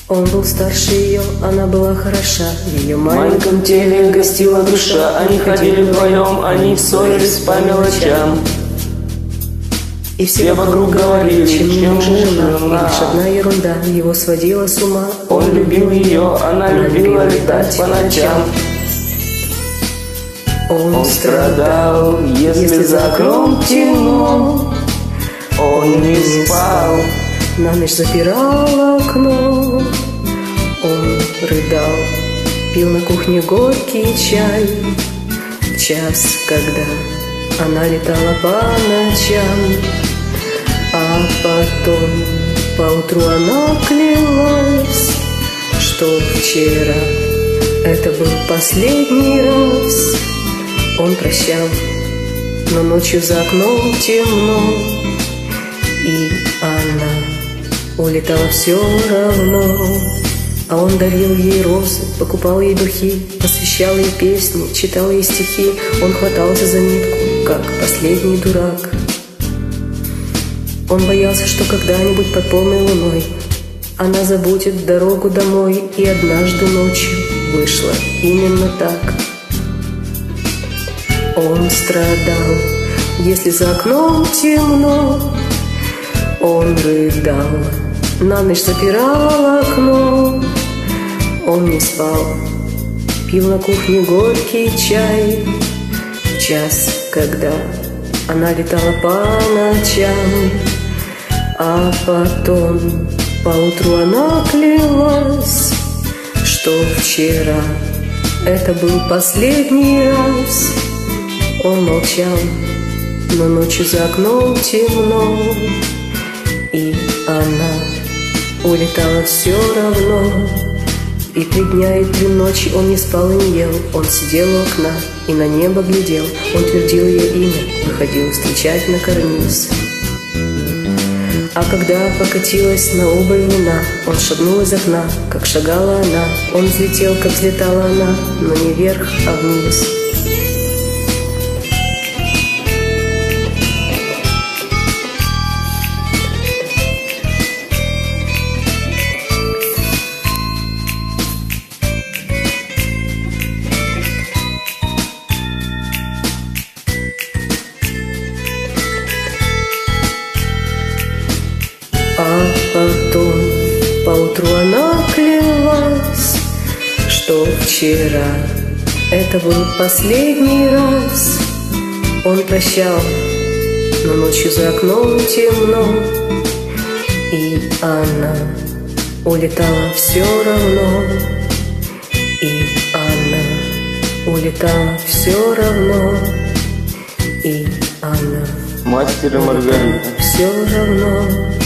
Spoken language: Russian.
Он был старше ее, она была хороша, в ее В маленьком теле гостила душа. Они ходили вдвоем, они ссорились по мелочам. И все вокруг говорили, чем муж и жена. жена. И лишь одна ерунда его сводила с ума. Он любил ее, она любила летать по ночам. Он страдал, если за окном темно. Он не спал, на ночь запирал окно. Он рыдал, пил на кухне горький чай. В час, когда она летала по ночам, а потом поутру она клялась, что вчера это был последний раз. Он прощал, но ночью за окном темно, и она улетала все равно. А он дарил ей розы, покупал ей духи, посвящал ей песни, читал ей стихи. Он хватался за нитку, как последний дурак. Он боялся, что когда-нибудь под полной луной она забудет дорогу домой. И однажды ночью вышло именно так. Он страдал, если за окном темно. Он рыдал, на ночь запирал окно. Он не спал, пил на кухне горький чай. В час, когда она летала по ночам, а потом поутру она клялась, что вчера это был последний раз. Он молчал, но ночью за окном темно, и она улетала все равно. И 3 дня и 3 ночи он не спал и не ел. Он сидел у окна и на небо глядел. Он твердил ее имя, выходил встречать на карниз. А когда покатилась на убыль луна, он шагнул из окна, как шагала она. Он взлетел, как взлетала она, но не вверх, а вниз. А потом поутру она клялась, что вчера это был последний раз. Он прощал, но ночью за окном темно, и она улетала все равно. И она улетала все равно. И она Мастер и Маргарита. все равно.